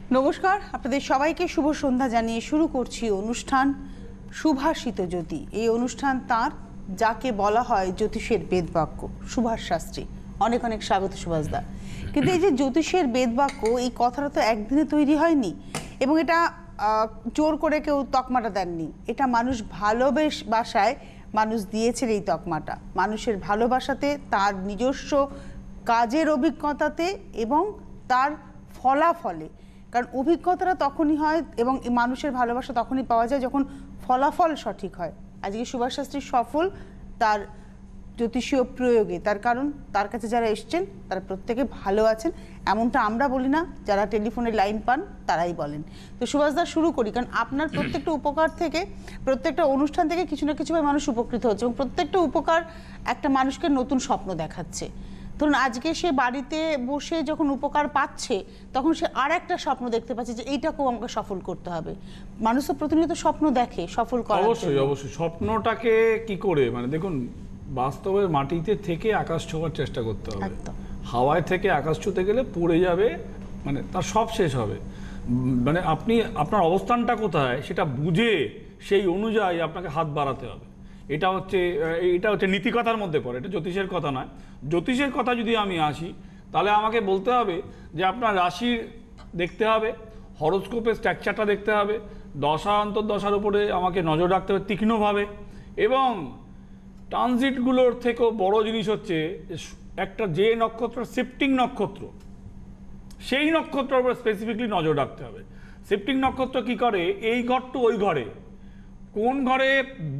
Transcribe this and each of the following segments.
নমস্কার, আপনাদের সবাইকে শুভ সন্ধ্যা জানিয়ে শুরু করছি অনুষ্ঠান সুভাষিত জ্যোতি। এই অনুষ্ঠান তার যাকে বলা হয় জ্যোতিষের বেদবাক্য, সুভাষ শাস্ত্রী। অনেক অনেক স্বাগত সুভাষদা। কিন্তু এই যে জ্যোতিষের বেদবাক্য, এই কথাটা তো একদিনে তৈরি হয়নি, এবং এটা জোর করে কেউ তকমাটা দেননি। এটা মানুষ ভালোবাসায় মানুষ দিয়েছেন এই তকমাটা, মানুষের ভালোবাসাতে, তার নিজস্ব কাজের অভিজ্ঞতাতে এবং তার ফলাফলে। কারণ অভিজ্ঞতাটা তখনই হয় এবং মানুষের ভালোবাসা তখনই পাওয়া যায় যখন ফলাফল সঠিক হয়। আজকে সুভাষ শাস্ত্রী সফল তার জ্যোতিষীয় প্রয়োগে, তার কারণ তার কাছে যারা এসছেন তারা প্রত্যেকে ভালো আছেন, এমনটা আমরা বলি না, যারা টেলিফোনে লাইন পান তারাই বলেন। তো সুভাষদা শুরু করি, কারণ আপনার প্রত্যেকটা উপকার থেকে, প্রত্যেকটা অনুষ্ঠান থেকে কিছু না কিছুভাবে মানুষ উপকৃত হচ্ছে, এবং প্রত্যেকটা উপকার একটা মানুষকে নতুন স্বপ্ন দেখাচ্ছে। ধরুন আজকে সে বাড়িতে বসে যখন উপকার পাচ্ছে, তখন সে আর একটা স্বপ্ন দেখতে পাচ্ছে যে এইটাকেও আমাকে সফল করতে হবে। মানুষ তো প্রতিনিয়ত স্বপ্ন দেখে সফল করার জন্য। অবশ্যই অবশ্যই স্বপ্নটাকে কি করে, মানে দেখুন, বাস্তবের মাটিতে থেকে আকাশ ছোঁয়ার চেষ্টা করতে হবে। হাওয়ায় থেকে আকাশ ছুঁতে গেলে পড়ে যাবে, মানে তার সব শেষ হবে। মানে আপনি আপনার অবস্থানটা কোথায় সেটা বুঝে সেই অনুযায়ী আপনাকে হাত বাড়াতে হবে। এটা হচ্ছে নীতিকথার মধ্যে পড়ে, এটা জ্যোতিষের কথা নয়। জ্যোতিষের কথা যদি আমি আসি, তাহলে আমাকে বলতে হবে যে আপনার রাশি দেখতে হবে, হরোস্কোপের স্ট্রাকচারটা দেখতে হবে, দশা অন্তর্দশার উপরে আমাকে নজর রাখতে হবে তীক্ষ্ণভাবে, এবং ট্রানজিটগুলোর থেকেও বড় জিনিস হচ্ছে একটা যে নক্ষত্র শিফটিং নক্ষত্র, সেই নক্ষত্রের উপর স্পেসিফিকলি নজর রাখতে হবে। শিফটিং নক্ষত্র কি করে, এই ঘর টু ওই ঘরে, কোন ঘরে,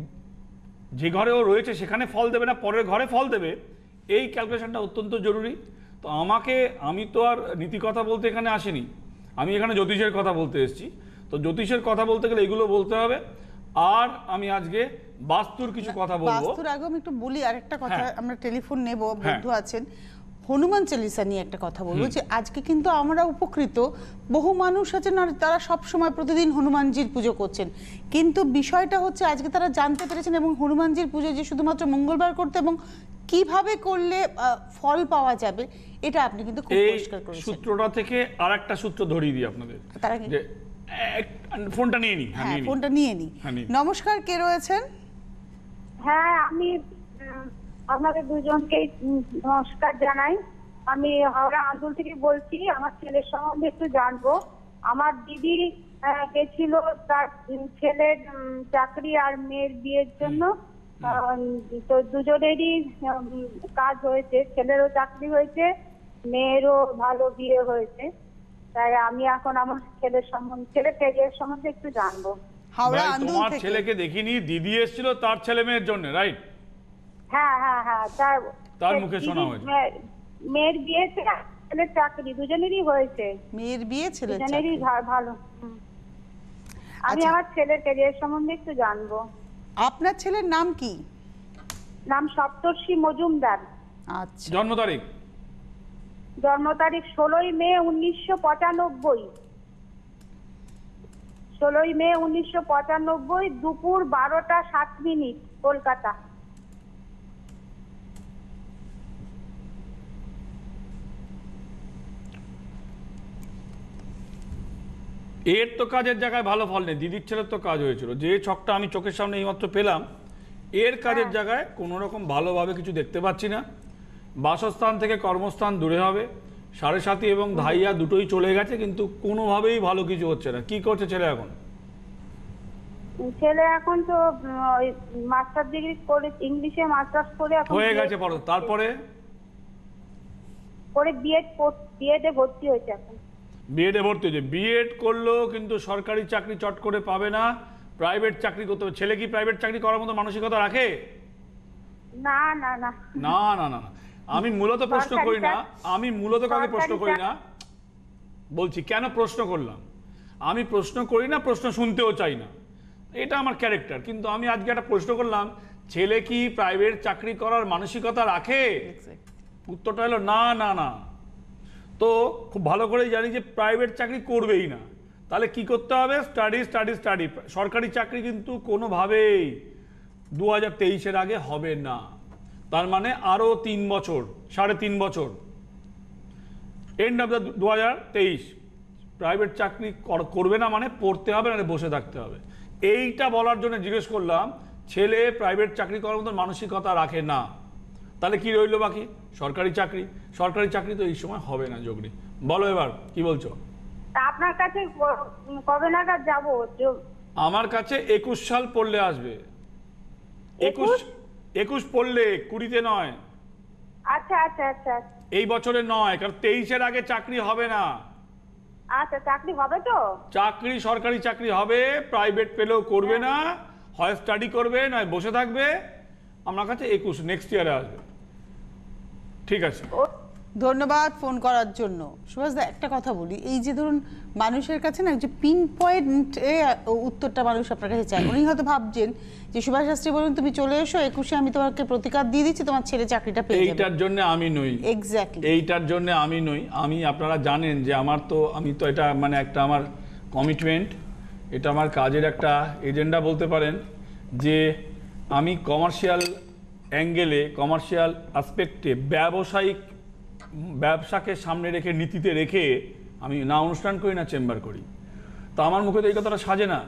যে ঘরে ও রয়েছে সেখানে ফল দেবে না পরের ঘরে ফল দেবে, এই ক্যালকুলেশনটা অত্যন্ত জরুরি। তো আমি তো আর নীতি কথা বলতে এখানে আসিনি, আমি এখানে জ্যোতিষের কথা বলতে এসেছি। তো জ্যোতিষের কথা বলতে গেলে এগুলো বলতে হবে। আর আমি আজকে বাস্তুর কিছু কথা বলবো। বাস্তুর আগে আমি একটু বলি আরেকটা কথা, আমরা টেলিফোন নেব, বন্ধু আছেন। হনুমান চালিসা নিয়ে একটা কথা বলবো, যে আজকে কিন্তু আমরা উপকৃত, বহু মানুষ আছেন আর তারা সব সময় প্রতিদিন হনুমানজির পুজো করছেন, কিন্তু বিষয়টা হচ্ছে আজকে তারা জানতে পেরেছেন এবং হনুমানজির পুজো যে শুধুমাত্র মঙ্গলবার করতে এবং কিভাবে করলে ফল পাওয়া যাবে, এটা আপনি কিন্তু খুব পরিষ্কার করেছেন। সূত্রটা থেকে আরেকটা সূত্র ধরিয়ে দিই আপনাদের, যে ফোনটা নিয়ে নিই। হ্যাঁ, ফোনটা নিয়ে নিই। নমস্কার, কে রয়েছেন? হ্যাঁ, আমি আপনাদের দুজনকে নমস্কার জানাই। আমি হাওড়া আন্দুল থেকে বলছি। আমার ছেলের সম্বন্ধে একটু জানবো। আমার দিদি গেছিল তার ছেলের চাকরি আর মেয়ের বিয়ের জন্য, তো দুজনেরই কাজ হয়েছে, ছেলেরও চাকরি হয়েছে, মেয়েরও ভালো বিয়ে হয়েছে। তাই আমি এখন আমার ছেলের ক্যারিয়ার সম্বন্ধে একটু জানবো। হাওড়া আন্দুল থেকে। তোমার ছেলেকে দেখিনি, দিদি এসেছিল তার ছেলে মেয়ের জন্য, রাইট? হ্যাঁ হ্যাঁ হ্যাঁ, তার মুখে শোনা হয়েছে। মেয়ের বিয়ে, ছেলের চাকরি, দুজনেরই হয়েছে। মেয়ের বিয়ে, ছেলের দুজনেরই ভালো। আমি আমার ছেলের ক্যারিয়ার সম্বন্ধে একটু জানবো। আপনার ছেলের নাম কি? নাম সপ্তর্ষি মজুমদার। আচ্ছা, জন্ম তারিখ? জন্ম তারিখ 16ই মে 1995। 16ই মে 1995, দুপুর 12টা 7 মিনিট, কলকাতা। এর তো কাজের জায়গায় ভালো ফল নেই, দিদির ছেলের তো কাজ হয়েছিল, যে ছকটা আমি চোখের সামনে এইমাত্র পেলাম, এর কাজের জায়গায় কোনো রকম ভালোভাবে কিছু দেখতে পাচ্ছি না। বাসস্থান থেকে কর্মস্থান দূরে হবে, 7.5 এবং ধাইয়া দুটোই চলে গেছে, কিন্তু কোনোভাবেই ভালো কিছু হচ্ছে না। কি করছে ছেলে এখন? ছেলে এখন তো মাস্টার ডিগ্রি করে, ইংলিশে মাস্টার্স করে এখন হয়ে গেছে, তারপরে বিএডে ভর্তি হয়েছে। এখন বিএডে ভর্তি হয়েছে। বিএড করলেও কিন্তু সরকারি চাকরি চট করে পাবে না, প্রাইভেট চাকরি করতে হবে। ছেলে কি প্রাইভেট চাকরি করার মতো মানসিকতা রাখে? না না না না না না, আমি মূলত প্রশ্ন করি না, কাউকে প্রশ্ন করি না। বলছি কেন প্রশ্ন করলাম, আমি প্রশ্ন করি না, প্রশ্ন শুনতেও চাই না, এটা আমার ক্যারেক্টার। কিন্তু আমি আজকে একটা প্রশ্ন করলাম, ছেলে কি প্রাইভেট চাকরি করার মানসিকতা রাখে? উত্তরটা হলো না না না। তো খুব ভালো করেই জানি যে প্রাইভেট চাকরি করবেই না। তাহলে কি করতে হবে? Study study study. সরকারি চাকরি কিন্তু কোনোভাবেই 2023-এর আগে হবে না। তার মানে আরও 3 বছর, 3.5 বছর, এন্ড অফ দ্য 2023, প্রাইভেট চাকরি করবে না মানে পড়তে হবে না বসে থাকতে হবে। এইটা বলার জন্য জিজ্ঞেস করলাম, ছেলে প্রাইভেট চাকরি করার মতো মানসিকতা রাখে না, তাহলে কি রইল বাকি? সরকারি চাকরি। সরকারি চাকরি তো এই সময় হবে না যোগনি। বলো এবার কি বলছো? তা আপনার কাছে কবে নাগাদ যাবো? আমার কাছে 21 সাল পড়লে আসবে। 21 পড়লে, 20-তে নয়। আচ্ছা আচ্ছা আচ্ছা এই বছরে নয়, কারণ 23-এর আগে চাকরি হবে না। আচ্ছা, চাকরি হবে তো? চাকরি, সরকারি চাকরি হবে, প্রাইভেট পেলেও করবে না, হয় স্টাডি করবে নয় বসে থাকবে। আমার কাছে 21 নেক্সট ইয়ারে আসবে। ঠিক আছে, ধন্যবাদ ফোন করার জন্য। সুভাষদা, একটা কথা বলি, এই যে ধরুন মানুষের কাছে না যে পিন পয়েন্ট উত্তরটা মানুষ আপনার কাছে চায়। উনি হয়তো ভাবছেন যে সুভাষ শাস্ত্রী বলুন তুমি চলে এসো 21-এ, আমি তোমাকে প্রতিকার দিয়ে দিচ্ছি, তোমার ছেলে চাকরিটা পেয়ে যাবে। এইটার জন্য আমি নই। এক্স্যাক্টলি, এইটার জন্য আমি নই। আমি, আপনারা জানেন যে আমি তো এটা মানে একটা আমার কমিটমেন্ট, এটা আমার কাজের একটা এজেন্ডা বলতে পারেন, যে আমি কমার্শিয়াল অ্যাঙ্গেলে, কমার্শিয়াল অ্যাসপেক্টে, ব্যবসাকে সামনে রেখে, নীতিতে রেখে আমি না অনুষ্ঠান করি না চেম্বার করি। তো আমার মুখে তো এই কথাটা সাজে না।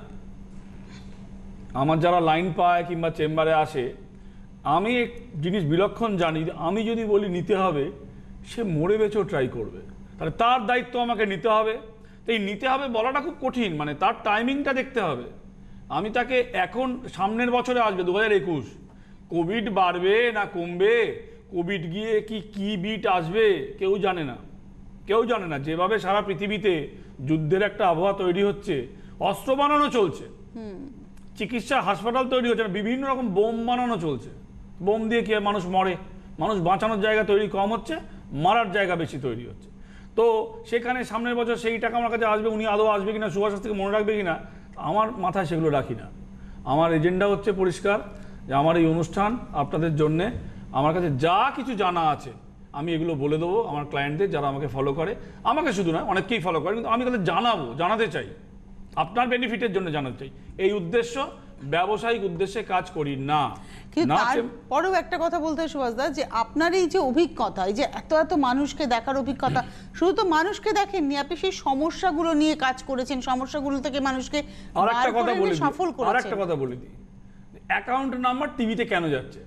আমার যারা লাইন পায় কিংবা চেম্বারে আসে, আমি এক জিনিস বিলক্ষণ জানি, আমি যদি বলি নিতে হবে, সে মরে বেঁচেও ট্রাই করবে, তাহলে তার দায়িত্ব আমাকে নিতে হবে। তো এই নিতে হবে বলাটা খুব কঠিন, মানে তার টাইমিংটা দেখতে হবে। আমি তাকে এখন সামনের বছরে আসবে 2021, কোভিড বাড়বে না কমবে, কোভিড গিয়ে কি বিট আসবে কেউ জানে না, কেউ জানে না। যেভাবে সারা পৃথিবীতে যুদ্ধের একটা আবহাওয়া তৈরি হচ্ছে, অস্ত্র বানানো চলছে, চিকিৎসা হাসপাতাল তৈরি হচ্ছে না, বিভিন্ন রকম বোম বানানো চলছে। বোম দিয়ে কি মানুষ মরে? মানুষ বাঁচানোর জায়গা তৈরি কম হচ্ছে, মারার জায়গা বেশি তৈরি হচ্ছে। তো সেখানে সামনের বছর সেই টাকা আমার কাছে আসবে, উনি আদৌ আসবে কিনা, সুভাষ শাস্ত্রীকে মনে রাখবে কিনা, আমার মাথায় সেগুলো রাখি না। আমার এজেন্ডা হচ্ছে পরিষ্কার, যে আমার এই অনুষ্ঠান আপনাদের জন্যে, আমার কাছে যা কিছু জানা আছে আমি এগুলো বলে দেবো আমার ক্লায়েন্টদের, যারা আমাকে ফলো করে। আমাকে শুধু নয়, অনেককেই ফলো করে, কিন্তু আমি তাদের জানাতে চাই, আপনার বেনিফিটের জন্য জানাতে চাই। এই উদ্দেশ্য, ব্যবসায়িক উদ্দেশ্যে কাজ করি না। কিন্তু তারপরেও একটা কথা বলতে হয় সুভাষদা, যে আপনার এই যে অভিজ্ঞতা, এই যে এত এত মানুষকে দেখার অভিজ্ঞতা, শুধু তো মানুষকে দেখেননি, আপনি সেই সমস্যাগুলো নিয়ে কাজ করেছেন, সমস্যাগুলো থেকে মানুষকে সফল করেছেন। আরেকটা কথা বলে দিই, অ্যাকাউন্ট নাম্বার টিভিতে কেন যাচ্ছে?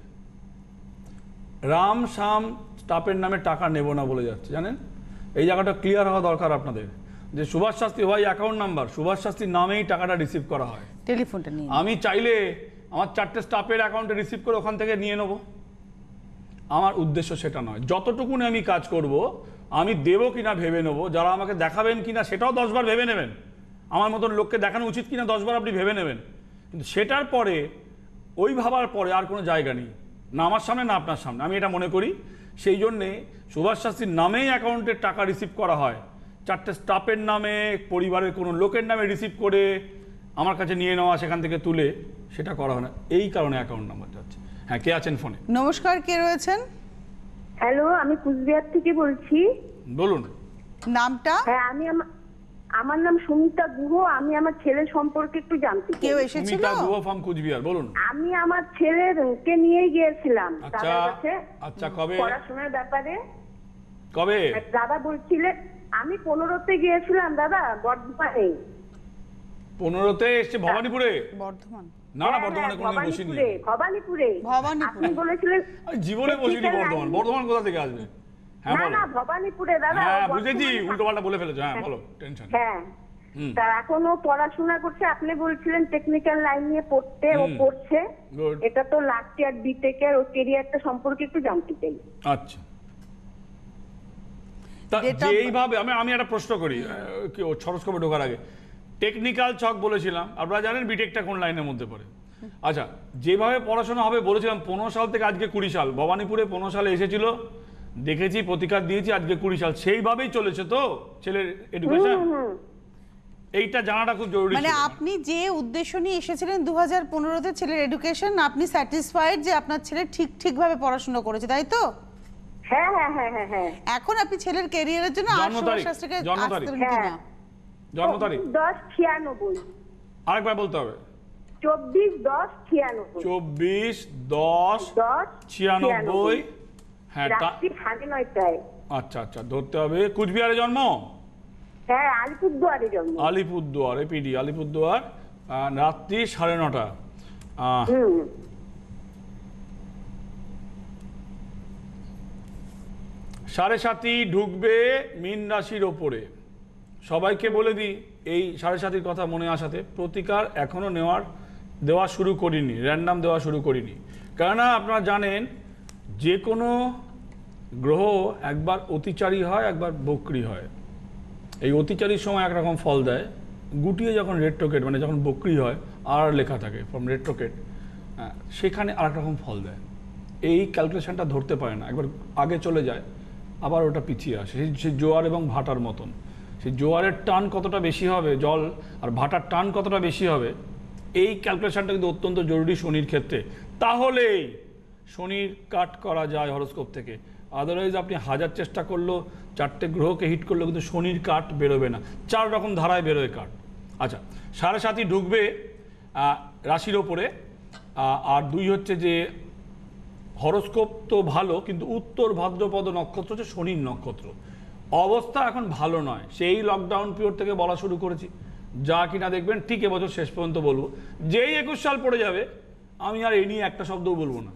রাম শাম স্টাফের নামে টাকা নেব না বলে যাচ্ছে, জানেন? এই জায়গাটা ক্লিয়ার হওয়া দরকার আপনাদের, যে সুভাষ শাস্ত্রী ভাই অ্যাকাউন্ট নাম্বার, সুভাষ শাস্ত্রীর নামেই টাকাটা রিসিভ করা হয়। টেলিফোনটা নিয়ে আমি চাইলে আমার 4টে স্টাফের অ্যাকাউন্টে রিসিভ করে ওখান থেকে নিয়ে নেব। আমার উদ্দেশ্য সেটা নয়। যতটুকুনি আমি কাজ করব, আমি দেবো কিনা ভেবে নেব, যারা আমাকে দেখাবেন কিনা সেটাও 10 বার ভেবে নেবেন, আমার মতন লোককে দেখানো উচিত কিনা 10 বার আপনি ভেবে নেবেন। কিন্তু সেটার পরে, ওই ভাবার পরে আর কোনো জায়গা নেই, না আমার সামনে না আপনার সামনে। আমি এটা মনে করি, সেই জন্যে সুভাষ শাস্ত্রীর নামেই অ্যাকাউন্টের টাকা রিসিভ করা হয়। 4টে স্টাফের নামে, পরিবারের কোনো লোকের নামে রিসিভ করে আমার কাছে নিয়ে নেওয়া, সেখান থেকে তুলে সেটা করা হয় না। এই কারণে অ্যাকাউন্ট নাম্বার যাচ্ছে। হ্যাঁ, কে আছেন ফোনে? নমস্কার, কে রয়েছেন? হ্যালো, আমি কুচবিহার থেকে বলছি। বলুন নামটা? হ্যাঁ, আমার নাম সুমিতা গুহ। আমি আমার ছেলে সম্পর্কে একটু জানতে চাই। কেউ এসেছিল? সুমিতা গুহ ফ্রম কুচবিহার, বলুন। আমি আমার ছেলেকে নিয়ে গিয়েছিলাম আচ্ছা দাদার কাছে। আচ্ছা, কবে? পড়াশোনার ব্যাপারে। কবে? দাদা বলছিলেন, আমি 15তে গিয়েছিলাম দাদা, বর্ধমানে। 15তে এসছে ভবানীপুরে? বর্ধমান? না না, বর্ধমানে কোনোদিন বসিনি। ভবানীপুরে আপনি বলেছিলেন। জীবনে বসিনি বর্ধমান কোথা থেকে আসবে? হ্যাঁ না বলো। না, ভবানীপুরে দাদা। হ্যাঁ বুঝেছি, উল্টোপাল্টা বলে ফেলেছো। হ্যাঁ বলো, টেনশন। হ্যাঁ, তা এখনো পড়াশোনা করছে। আপনি বলছিলেন টেকনিক্যাল লাইন নিয়ে পড়তে, ও পড়ছে। এটা তো লাস্ট ইয়ার বিটেক এর, ও ক্যারিয়ারটা সম্পর্কে একটু জানতে চাই। আচ্ছা, এইভাবে আমি একটা প্রশ্ন করি, সরস্কোপে ঢোকার আগে। টেকনিক্যাল ছক বলেছিলাম, আপনারা জানেন বিটেকটা কোন লাইনের মধ্যে পড়ে। আচ্ছা, যেভাবে পড়াশোনা হবে বলেছিলাম, 15 সাল থেকে আজকে 20 সাল, ভবানীপুরে 15 সালে এসেছিল, দেখেছি, প্রতিকার দিয়েছি, আজকে 20 সাল, সেইভাবেই চলেছে তো ছেলের এডুকেশন। এইটা জানাটা খুব জরুরি। মানে আপনি যে উদ্দেশ্য নিয়ে এসেছিলেন 2015তে ছেলের এডুকেশন, আপনি স্যাটিসফাইড যে আপনার ছেলে ঠিকভাবে পড়াশোনা করেছে, তাই তো? হ্যাঁ হ্যাঁ হ্যাঁ হ্যাঁ হ্যাঁ। এখন আপনি ছেলের ক্যারিয়ারের জন্য জন্ম তারিখ? 10/96। আরেকবার বলতে হবে। 24/10/96। 24/10/96। হ্যাঁ, রাত্রি 9:30টায়। আচ্ছা আচ্ছা, ধরতে হবে। কুচবিহারে জন্ম? হ্যাঁ, আলিপুরদুয়ারে জন্ম। আলিপুরদুয়ার, এপিডি আলিপুরদুয়ার, রাত্রি 9:30। হুম। সাড়ে সাতই ঢুকবে মীন রাশির ওপরে। সবাইকে বলে দিই এই সাড়ে সাতির কথা মনে আসাতে, প্রতিকার এখনো দেওয়া শুরু করিনি, র্যান্ডাম দেওয়া শুরু করিনি। কেননা আপনারা জানেন যে কোনো গ্রহ একবার অতিচারী হয়, একবার বক্রী হয়। এই অতিচারীর সময় একরকম ফল দেয়, গুটিয়ে যখন রেট্রোকেট মানে যখন বক্রী হয় আর লেখা থাকে ফ্রম রেট্রোকেট, সেখানে আর এক রকম ফল দেয়। এই ক্যালকুলেশনটা ধরতে পারে না, একবার আগে চলে যায় আবার ওটা পিছিয়ে আসে। সেই জোয়ার এবং ভাটার মতন, সেই জোয়ারের টান কতটা বেশি হবে জল আর ভাটার টান কতটা বেশি হবে, এই ক্যালকুলেশনটা কিন্তু অত্যন্ত জরুরি শনির ক্ষেত্রে। তাহলেই শনির কাট করা যায় হরোস্কোপ থেকে। আদারওয়াইজ আপনি হাজার চেষ্টা করলেও, 4টে গ্রহকে হিট করলেও কিন্তু শনির কাট বেরোবে না। 4 রকম ধারায় বেরোয় কাট। আচ্ছা, সাড়ে সাতই ঢুকবে রাশির ওপরে। আর 2 হচ্ছে যে হরোস্কোপ তো ভালো, কিন্তু উত্তর ভাদ্রপদ নক্ষত্র হচ্ছে শনির নক্ষত্র। অবস্থা এখন ভালো নয়, সেই লকডাউন পিরিয়ড থেকে বলা শুরু করেছি। যা কিনা দেখবেন ঠিক এবছর শেষ পর্যন্ত বলবো। যেই 21 সাল পড়ে যাবে আমি আর এই নিয়ে একটা শব্দও বলবো না,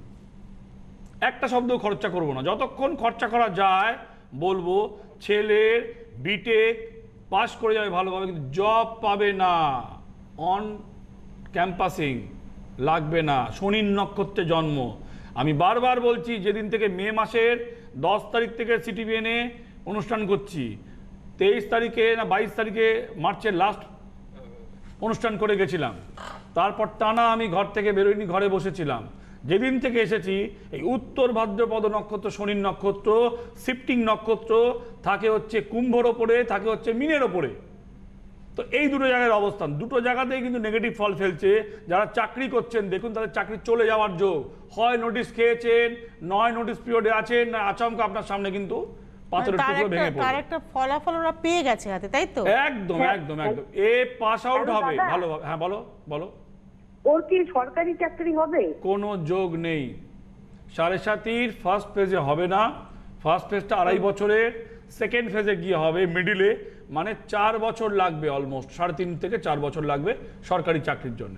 একটা শব্দও খরচা করব না। যতক্ষণ খরচা করা যায় বলবো। ছেলের বিটেক পাস করে যাবে ভালোভাবে, কিন্তু জব পাবে না, অন ক্যাম্পাসিং লাগবে না। শনির নক্ষত্রে জন্ম। আমি বারবার বলছি, যেদিন থেকে মে মাসের 10 তারিখ থেকে সিটিভিএনে অনুষ্ঠান করছি, 23 তারিখে না 22 তারিখে মার্চের লাস্ট অনুষ্ঠান করে গেছিলাম, তারপর টানা আমি ঘর থেকে বেরোইনি, ঘরে বসেছিলাম। যেদিন থেকে এসেছি এই উত্তর ভাদ্রপদ নক্ষত্র শনির নক্ষত্র, শিফটিং নক্ষত্র, থাকে হচ্ছে কুম্ভর ওপরে, থাকে হচ্ছে মীনের ওপরে। তো এই দুটো জায়গার অবস্থান, দুটো জায়গাতেই কিন্তু নেগেটিভ ফল ফেলছে। যারা চাকরি করছেন দেখুন তাদের চাকরি চলে যাওয়ার যোগ। হয় নোটিশ খেয়েছেন, নয় নোটিশ পিরিয়ডে আছেন, না আচমকা আপনার সামনে কিন্তু পাথরের টুকরো ভেঙে পড়বে। তার একটা ফলাফল ওরা পেয়ে গেছে হাতে, তাই তো? একদম একদম একদম। এ পাস আউট হবে ভালোভাবে। হ্যাঁ বলো বলো। ওর কি সরকারি চাকরি হবে? কোনো যোগ নেই। সাড়ে সাতির ফার্স্ট ফেজে হবে না। ফার্স্ট ফেজটা 2.5 বছরের, সেকেন্ড ফেজে গিয়ে হবে মিডিলে, মানে 4 বছর লাগবে, অলমোস্ট 3.5 থেকে 4 বছর লাগবে সরকারি চাকরির জন্য।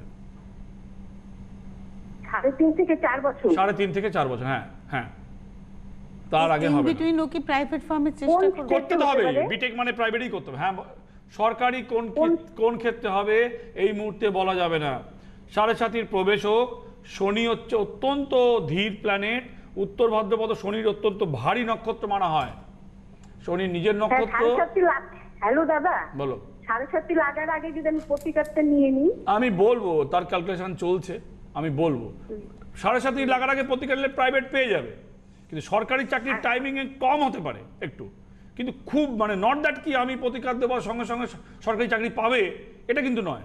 3.5 থেকে 4 বছর? 3.5 থেকে 4 বছর, হ্যাঁ হ্যাঁ, তার আগে হবে না। বিটুইন ও কি প্রাইভেট ফার্মে চেষ্টা করবে? করতে তো হবে, বিটেক মানে প্রাইভেটই করতে হবে। হ্যাঁ, সরকারি কোন ক্ষেত্রে হবে এই মুহূর্তে বলা যাবে না। সাড়ে সাতির প্রবেশ হোক। শনি হচ্ছে অত্যন্ত ধীর প্ল্যানেট। উত্তর ভাদ্রপদ শনির অত্যন্ত ভারী নক্ষত্র মানা হয়। শনির নিজের নক্ষত্র। হ্যালো দাদা, বলো। 7.5 লাগার আগে যদি আমি প্রতিকারটা নিয়ে নিই? আমি বলবো, তার ক্যালকুলেশন চলছে, আমি বলবো। 7.5 লাগার আগে প্রতিকার নিলে প্রাইভেট পেয়ে যাবে, কিন্তু সরকারি চাকরির টাইমিং কম হতে পারে একটু, কিন্তু খুব মানে নট দ্যাট কি আমি প্রতিকার দেওয়ার সঙ্গে সঙ্গে সরকারি চাকরি পাবে, এটা কিন্তু নয়।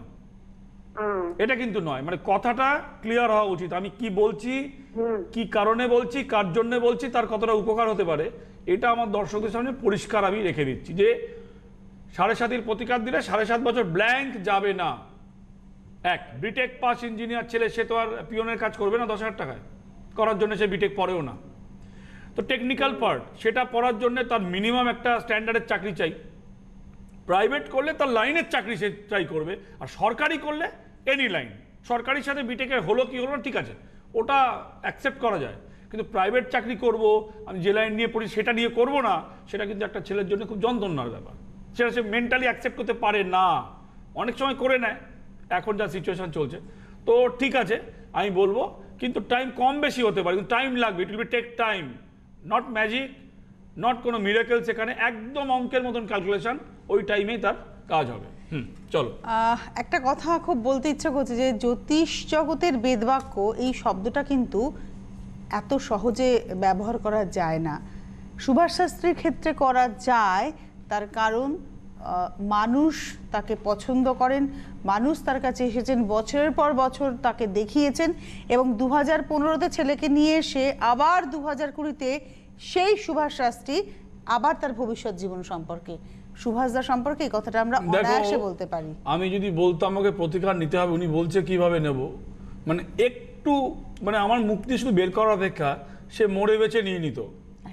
এটা কিন্তু নয়, মানে কথাটা ক্লিয়ার হওয়া উচিত। আমি কি বলছি, কি কারণে বলছি, কার জন্য বলছি, তার কতটা উপকার হতে পারে, এটা আমার দর্শকদের সামনে পরিষ্কার আমি রেখে দিচ্ছি যে 7.5 প্রতিকার দিলে 7.5 বছর ব্ল্যাঙ্ক যাবে না। এক বিটেক পাস ইঞ্জিনিয়ার ছেলে, সে তো আর পিওনের কাজ করবে না 10,000 টাকায় করার জন্য, সে বিটেক পড়েও না। তো টেকনিক্যাল পার্ট, সেটা পড়ার জন্য তার মিনিমাম একটা স্ট্যান্ডার্ডের চাকরি চাই। প্রাইভেট করলে তার লাইনের চাকরি সে ট্রাই করবে, আর সরকারি করলে এনি লাইন। সরকারির সাথে বিটেকের হলো কি হলো না ঠিক আছে, ওটা অ্যাকসেপ্ট করা যায়, কিন্তু প্রাইভেট চাকরি করব, আমি যে লাইন নিয়ে পড়ি সেটা নিয়ে করব না, সেটা কিন্তু একটা ছেলের জন্য খুব যন্ত্রণার ব্যাপার। সেটা সে মেন্টালি অ্যাকসেপ্ট করতে পারে না, অনেক সময় করে নেয়, এখন যা সিচুয়েশন চলছে। তো ঠিক আছে আমি বলবো, কিন্তু টাইম কম বেশি হতে পারে, কিন্তু টাইম লাগবে, it will be take time, not magic, not কোনো মিরাকেল। সেখানে একদম অঙ্কের মতন ক্যালকুলেশন, ওই টাইমেই তার কাজ হবে। চলো, একটা কথা খুব বলতে ইচ্ছা করছে যে জ্যোতিষ জগতের বেদবাক্য এই শব্দটা কিন্তু এত সহজে ব্যবহার করা যায় না। সুভাষ শাস্ত্রীর ক্ষেত্রে করা যায়, তার কারণ মানুষ তাকে পছন্দ করেন, মানুষ তার কাছে এসেছেন, বছরের পর বছর তাকে দেখিয়েছেন, এবং 2015-তে ছেলেকে নিয়ে এসে আবার 2020-তে সেই সুভাষ শাস্ত্রী আবার তার ভবিষ্যৎ জীবন সম্পর্কে, সুভাষদা সম্পর্কে এই কথাটা আমরা অনায়াসে বলতে পারি। আমি যদি বলতাম আমাকে প্রতিকার নিতে হবে, উনি বলছে কিভাবে নেব, মানে একটু মানে আমার মুক্তি শুধু বের করার অপেক্ষা, সে মরে বেঁচে নিয়ে নিত।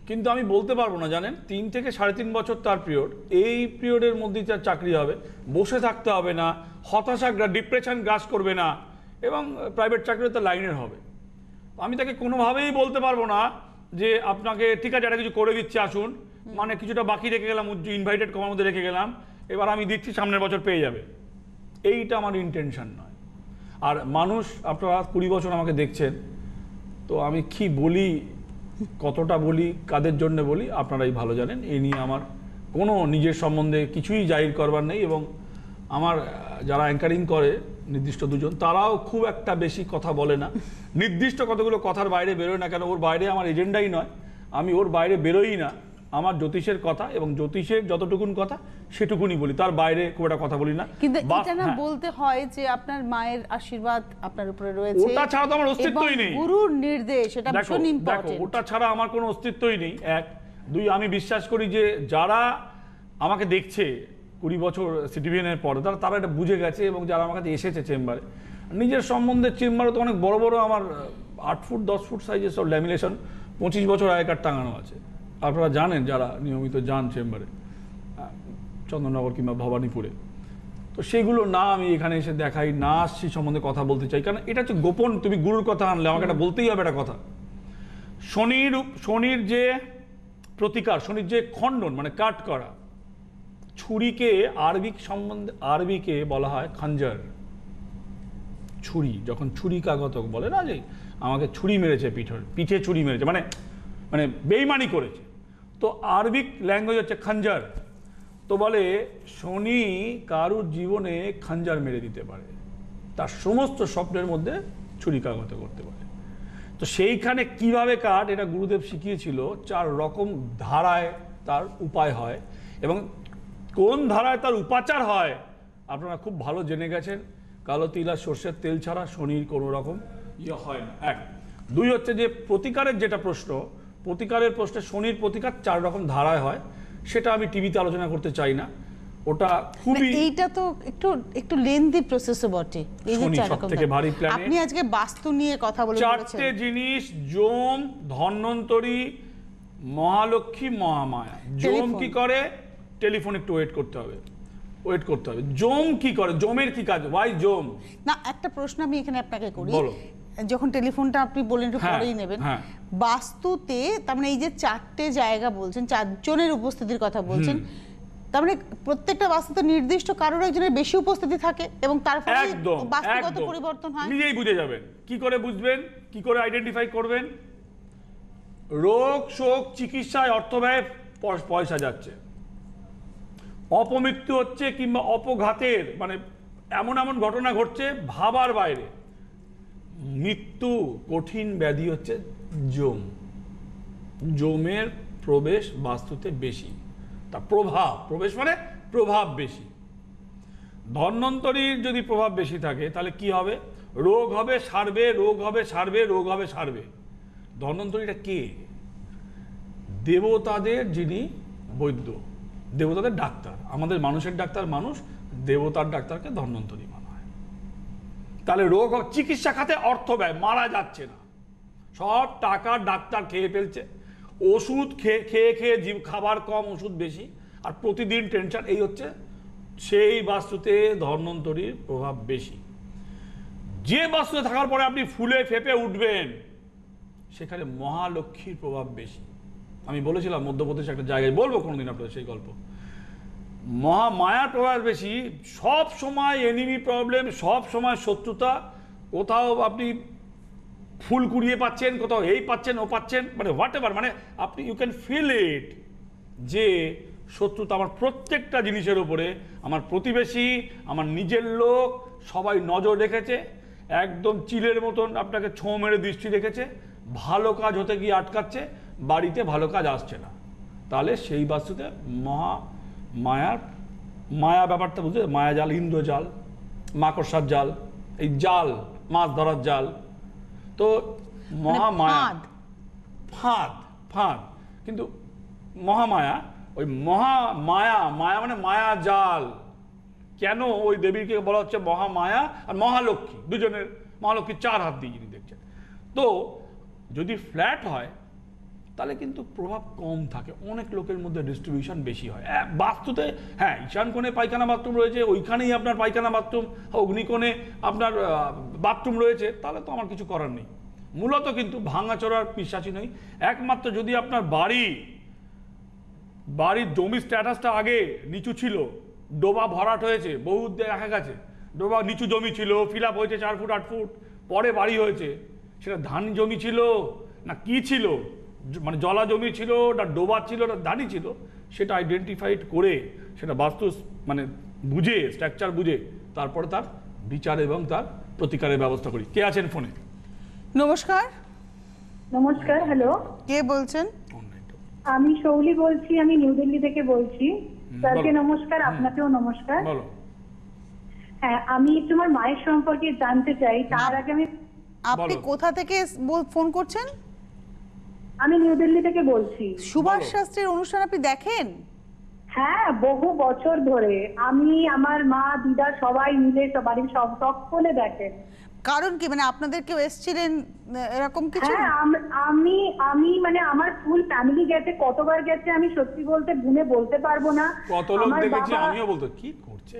কিন্তু আমি বলতে পারবো না, জানেন, 3 থেকে 3.5 বছর তার পিরিয়ড, এই পিরিয়ডের মধ্যেই তার চাকরি হবে, বসে থাকতে হবে না, হতাশা ডিপ্রেশন গ্রাস করবে না, এবং প্রাইভেট চাকরিতে তার লাইনের হবে। আমি তাকে কোনোভাবেই বলতে পারবো না যে আপনাকে ঠিক আছে একটা কিছু করে দিচ্ছি আসুন, মানে কিছুটা বাকি রেখে গেলাম, ইনভাইটেড কমার মধ্যে রেখে গেলাম, এবার আমি দিচ্ছি সামনের বছর পেয়ে যাবে, এইটা আমার ইন্টেনশন নয়। আর মানুষ, আপনারা 20 বছর আমাকে দেখছেন, তো আমি কি বলি, কতটা বলি, কাদের জন্য বলি আপনারাই ভালো জানেন। এই নিয়ে আমার কোনো নিজের সম্বন্ধে কিছুই জাহির করবার নেই, এবং আমার যারা অ্যাঙ্কারিং করে নির্দিষ্ট দুজন, তারাও খুব একটা বেশি কথা বলে না, নির্দিষ্ট কতগুলো কথার বাইরে বেরোয় না, কেন ওর বাইরে আমার এজেন্ডাই নয়, আমি ওর বাইরে বেরোই না। আমার জ্যোতিষের কথা এবং জ্যোতিষের যতটুকুন কথা সেটুকুনি বলি, তার বাইরে খুব একটা কথা বলি না। কিন্তু এটা না বলতে হয় যে আপনার মায়ের আশীর্বাদ আপনার উপরে রয়েছে, ওটা ছাড়া তো আমার অস্তিত্বই নেই। গুরুর নির্দেশ, এটা ভীষণ ইম্পর্টেন্ট। ওটা ছাড়া আমার কোনো অস্তিত্বই নেই। 1 2 আমি বিশ্বাস করি যে যারা আমাকে দেখছে 20 বছর সিটিভিএনের পরে, তারা এটা বুঝে গেছে, এবং যারা আমার কাছে এসেছে চেম্বারে, নিজের সম্বন্ধে চেম্বারে তো অনেক বড় বড় আমার 8 ফুট 10 ফুট সাইজের সব ল্যামিনেশন 25 বছর আগেকার টাঙানো আছে। আপনারা জানেন যারা নিয়মিত যান চেম্বারে, চন্দননগর কিংবা ভবানীপুরে, তো সেগুলো না আমি এখানে এসে দেখাই, না আসছি সম্বন্ধে কথা বলতে চাই, কারণ এটা হচ্ছে গোপন। তুমি গুরুর কথা আনলে আমাকে এটা বলতেই হবে একটা কথা। শনির যে প্রতিকার, শনির যে খণ্ডন মানে কাট করা, ছুরিকে আরবিকে বলা হয় খঞ্জর। ছুরি, যখন ছুরি কাগত বলে না যে আমাকে ছুরি মেরেছে, পিঠে ছুরি মেরেছে, মানে বেইমানি করেছে, তো আরবিক ল্যাঙ্গুয়েজ হচ্ছে খঞ্জর। তো বলে শনি কারুর জীবনে খঞ্জর মেরে দিতে পারে, তার সমস্ত স্বপ্নের মধ্যে ছুরিকাঘাত করতে পারে। তো সেইখানে কিভাবে কাট, এটা গুরুদেব শিখিয়েছিল। 4 রকম ধারায় তার উপায় হয়, এবং কোন ধারায় তার উপাচার হয় আপনারা খুব ভালো জেনে গেছেন। কালো তিল আর সর্ষের তেল ছাড়া শনির কোনো রকম হয় না। 1 2 হচ্ছে যে প্রতিকারের যেটা প্রশ্ন, প্রতিকারের প্রশ্নে শনির প্রতিকার 4 রকম ধারায় হয়, সেটা আমি টিভিতে আলোচনা করতে চাই না। ওটা খুবই, এইটা তো একটু লেন্দি প্রসেসও বটে। এই যে শনি সবথেকে ভারী প্ল্যানেট। আপনি আজকে বাস্তু নিয়ে কথা বলে বলেছেন, 4টে জিনিস: যম, ধন্বন্তরী, মহালক্ষ্মী, মহামায়া। যম কি করে? টেলিফোন একটু ওয়েট করতে হবে। যম কি করে? যমের কি কাজ? ওয়াই যম? না, একটা প্রশ্ন আমি এখানে আপনাকে করি। বলো। যখন টেলিফোনটা আপনি বললেন একটু পরেই নেবেন, বাস্তুতে তার মানে এই যে 4টে জায়গা বলছেন, 4 জনের উপস্থিতির কথা বলছেন, তার মানে প্রত্যেকটা বাস্তুতে নির্দিষ্ট কারোর একজনের বেশি উপস্থিতি থাকে, এবং তার ফলে বাস্তুগত পরিবর্তন হয়। নিজেই বুঝে যাবেন। কি করে বুঝবেন? কি করে আইডেন্টিফাই করবেন? রোগ শোক চিকিৎসায় অর্থ ব্যয়, পয়সা যাচ্ছে, অপমৃত্যু হচ্ছে কিংবা অপঘাতের মানে এমন ঘটনা ঘটছে ভাবার বাইরে, মৃত্যু, কঠিন ব্যাধি হচ্ছে যমের প্রবেশ বাস্তুতে বেশি, তা প্রবেশ মানে প্রভাব বেশি। ধন্বন্তরীর যদি প্রভাব বেশি থাকে তাহলে কি হবে? রোগ হবে সারবে, রোগ হবে সারবে, রোগ হবে সারবে। ধন্বন্তরীটা কে? দেবতাদের যিনি বৈদ্য, দেবতাদের ডাক্তার। আমাদের মানুষের ডাক্তার মানুষ, দেবতার ডাক্তারকে ধন্বন্তরী মানা হয়। তাহলে রোগ, চিকিৎসা খাতে অর্থ ব্যয়, মারা যাচ্ছে না, সব টাকা ডাক্তার খেয়ে ফেলছে, ওষুধ খেয়ে খাবার কম, ওষুধ বেশি, আর প্রতিদিন টেনশন। এই হচ্ছে সেই বাস্তুতে ধন্বন্তরীর প্রভাব বেশি। যে বাস্তুতে থাকার পরে আপনি ফুলে ফেপে উঠবেন, সেখানে মহালক্ষ্মীর প্রভাব বেশি। আমি বলেছিলাম মধ্যপ্রদেশে একটা জায়গায়, বলবো কোনোদিন আপনাদের সেই গল্প। মহামায়ার প্রভাব বেশি, সব সময় এনিমি প্রবলেম, সব সময় শত্রুতা। কোথাও আপনি ফুল কুড়িয়ে পাচ্ছেন, কোথাও এই পাচ্ছেন, ও পাচ্ছেন, মানে হোয়াট এভার, মানে আপনি ইউ ক্যান ফিল ইট যে শত্রুতা আমার প্রত্যেকটা জিনিসের উপরে। আমার প্রতিবেশী, আমার নিজের লোক, সবাই নজর রেখেছে, একদম চিলের মতন আপনাকে ছোঁ মেরে দৃষ্টি রেখেছে। ভালো কাজ হতে গিয়ে আটকাচ্ছে, বাড়িতে ভালো কাজ আসছে না। তাহলে সেই বাস্তুতে মায়া ব্যাপারটা বুঝতে, মায়া জাল, ইন্দ্রজাল, মাকড়সার জাল, এই জাল, মাছ ধরার জাল। তো মহামায়া, ফাঁদ, কিন্তু মহামায়া, ওই মায়া মানে মায়া জাল। কেন ওই দেবীকে বলা হচ্ছে মহামায়া আর মহালক্ষ্মী? দুজনের, মহালক্ষ্মী 4 হাত দিয়ে যিনি দেখছেন। তো যদি ফ্ল্যাট হয় তাহলে কিন্তু প্রভাব কম থাকে, অনেক লোকের মধ্যে ডিস্ট্রিবিউশন বেশি হয়। বাস্তুতে হ্যাঁ ঈশান কোণে পায়খানা বাথরুম রয়েছে, ওইখানেই আপনার পায়খানা বাথরুম, অগ্নিকোণে আপনার বাথরুম রয়েছে, তাহলে তো আমার কিছু করার নেই। মূলত কিন্তু ভাঙাচোরার বিশ্বাসী নই। একমাত্র যদি আপনার বাড়ির জমির স্ট্যাটাসটা আগে নিচু ছিল, ডোবা ভরাট হয়েছে, বহু দেখা গেছে ডোবা নিচু জমি ছিল, ফিল আপ হয়েছে 4 ফুট 8 ফুট, পরে বাড়ি হয়েছে, সেটা ধান জমি ছিল না কি ছিল, মানে জলা জমি ছিল না ডোবা ছিল না ধানই ছিল, সেটা আইডেন্টিফাইড করে সেটা বাস্তু মানে বুঝে স্ট্রাকচার বুঝে তারপরে তার বিচার এবং তার প্রতিকারের ব্যবস্থা করি। কে আছেন ফোনে? নমস্কার। নমস্কার, হ্যালো, কে বলছেন? আমি শৌলি বলছি, আমি নিউ দিল্লি থেকে বলছি। স্যারকে নমস্কার, আপনাকেও নমস্কার। বলো। হ্যাঁ, আমি তোমার মায়ের সম্পর্কে জানতে চাই। তার আগে আপনি কোথা থেকে ফোন করছেন? আমি নিউ দিল্লি থেকে বলছি। সুভাষ শাস্ত্রীর অনুষ্ঠান আপনি দেখেন? হ্যাঁ, বহু বছর ধরে আমি, আমার মা, দিদা সবাই মিলে বাড়ির সকলে দেখেন। কারণ কি, মানে আপনাদের কেউ এসেছিলেন এরকম কিছু? হ্যাঁ, আমি মানে আমার ফুল ফ্যামিলি গেছে, কতবার গেছে আমি সত্যি বলতে গুনে বলতে পারবো না। কত লোক দেখেছি আমিও বলতে, কি করছে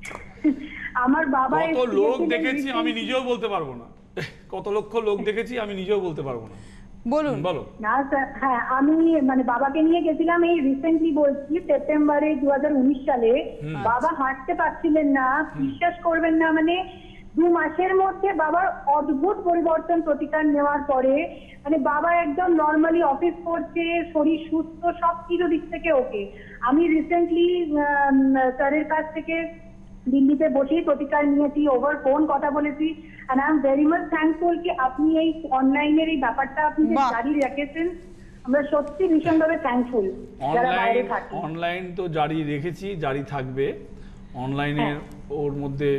আমার বাবা কত লোক দেখেছি আমি নিজেও বলতে পারবো না, কত লক্ষ লোক দেখেছি আমি নিজেও বলতে পারবো না। বলুন। বলো। না স্যার, হ্যাঁ আমি মানে বাবাকে নিয়ে গেছিলাম এই রিসেন্টলি, বলছি সেপ্টেম্বরে 2019 সালে। বাবা হাঁটতে পারছিলেন না, বিশ্বাস করবেন না, মানে 2 মাসের মধ্যে বাবার অদ্ভুত পরিবর্তন প্রতিকার নেওয়ার পরে, মানে বাবা একদম নর্মালি অফিস করছে, শরীর সুস্থ, সবকিছু দিক থেকে ওকে। আমি রিসেন্টলি স্যারের কাছ থেকে দিল্লিতে বসেই প্রতিকার নিয়েছি, ওভার ফোন কথা বলেছি। and I am very much thankful কি আপনি এই অনলাইনের এই ব্যাপারটা আপনি যে জারি রেখেছেন, আমরা সত্যি ভীষণভাবে থ্যাঙ্কফুল যারা বাইরে থাকি। অনলাইন তো জারি রেখেছি, জারি থাকবে। অনলাইনের ওর মধ্যে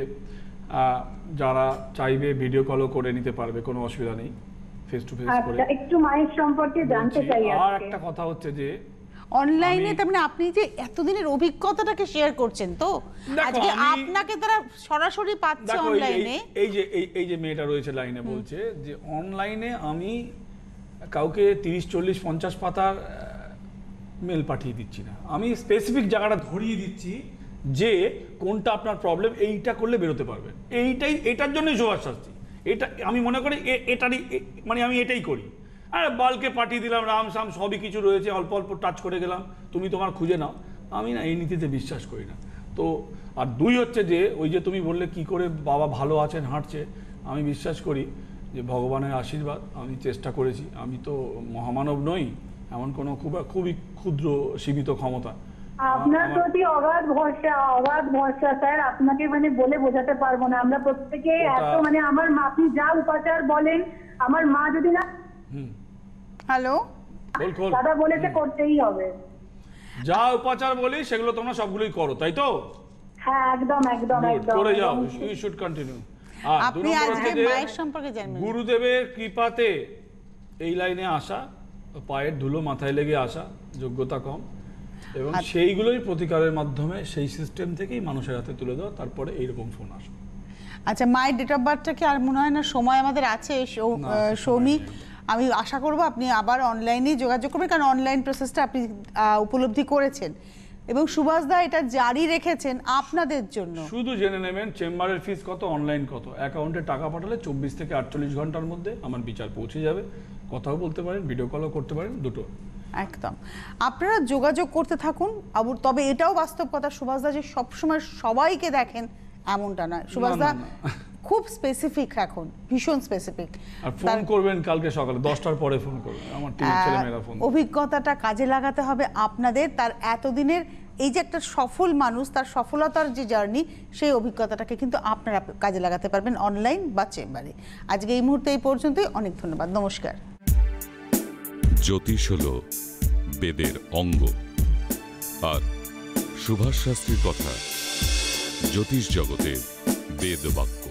যারা চাইবে ভিডিও কলও করে নিতে পারবে, কোনো অসুবিধা নেই, ফেস টু ফেস করে। আচ্ছা, একটু মায়ের সম্পর্কে জানতে চাই। আর একটা কথা হচ্ছে যে অনলাইনে তার মানে আপনি যে এতদিনের অভিজ্ঞতাটাকে শেয়ার করছেন, তো আজকে আপনাকে তারা সরাসরি পাচ্ছে অনলাইনে। এই যে মেয়েটা রয়েছে লাইনে বলছে যে অনলাইনে আমি কাউকে 30 40 50 পাতার মেল পাঠিয়ে দিচ্ছি না, আমি স্পেসিফিক জায়গাটা ধরিয়ে দিচ্ছি যে কোনটা আপনার প্রবলেম, এইটা করলে বেরোতে পারবেন। এটার জন্যই সুভাষ শাস্ত্রী, এটা আমি মনে করি এটারই মানে আমি এটাই করি। আর বালকে পাঠিয়ে দিলাম, রাম সাম সবই কিছু রয়েছে, অল্প অল্প টাচ করে গেলাম, তুমি তোমার খুঁজে নাও, আমি না এই নীতিতে বিশ্বাস করি না। তো আর 2 হচ্ছে যে ওই যে তুমি বললে কি করে বাবা ভালো আছেন, হাঁটছে, আমি বিশ্বাস করি যে ভগবানের আশীর্বাদ, আমি চেষ্টা করেছি, আমি তো মহামানব নই, এমন কোনো খুবই ক্ষুদ্র সীমিত ক্ষমতা। আপনার প্রতি অগাধ ভরসা স্যার, আপনাকে মানে বলে বোঝাতে পারবো না। আমরা প্রত্যেকে এত মানে আমার মা, আপনি যা উপাচার বলেন, আমার মা যদি না হ্যালো দাদা বলেছে করতেই হবে, যা উপাচার বলি সেগুলো তোমরা সবগুলোই করো, তাই তো? হ্যাঁ, একদম একদম একদম করে যাও, ইউ শুড কন্টিনিউ। আর আপনি আজকে মায়ের সম্পর্কে জানবেন, গুরুদেবের কৃপাতে এই লাইনে আসা, পায়ের ধুলো মাথায় লেগে আসা, যোগ্যতা কম, এবং সেইগুলোই প্রতিকারের মাধ্যমে সেই সিস্টেম থেকেই মানুষের হাতে তুলে দেওয়া, তারপরে এইরকম ফোন আসে। আচ্ছা, মায়ের ডেট অফ বার্থটা কি আর মনে হয় না সময় আমাদের আছে? সৌমি, আমি আশা করব আপনি আবার অনলাইনে যোগাযোগ করবেন, কারণ অনলাইন প্রসেসটা আপনি উপলব্ধি করেছেন এবং সুভাষ দা এটা জারি রেখেছেন আপনাদের জন্য। শুধু জেনে নেবেন চেম্বারের ফিস কত, অনলাইন কত। অ্যাকাউন্টে টাকা পাঠালে 24 থেকে 48 ঘন্টার মধ্যে আমার বিচার পৌঁছে যাবে। কথাও বলতে পারেন, ভিডিও কলও করতে পারেন, দুটো। একদম আপনারা যোগাযোগ করতে থাকুন। তবে এটাও বাস্তব কথা, সুভাষ দা যে সবসময় সবাইকে দেখেন এমনটা নয়। সুভাষ দা খুব স্পেসিফিক, এখন ভীষণ স্পেসিফিক। আর ফোন করবেন কালকে সকালে 10টার পরে ফোন করবেন, আমার টিমের ছেলেমেয়েরা ফোন। অভিজ্ঞতাটা কাজে লাগাতে হবে আপনাদের, তার এতদিনের এই যে একটা সফল মানুষ, তার সফলতার যে জার্নি, সেই অভিজ্ঞতাটাকে কিন্তু আপনারা কাজে লাগাতে পারবেন অনলাইন বা চেম্বারে। আজকে এই মুহূর্তে এই পর্যন্তই, অনেক ধন্যবাদ, নমস্কার। জ্যোতিষ হল বেদের অঙ্গ, আর সুভাষ শাস্ত্রীর কথা জ্যোতিষ জগতে বেদ বাক্য।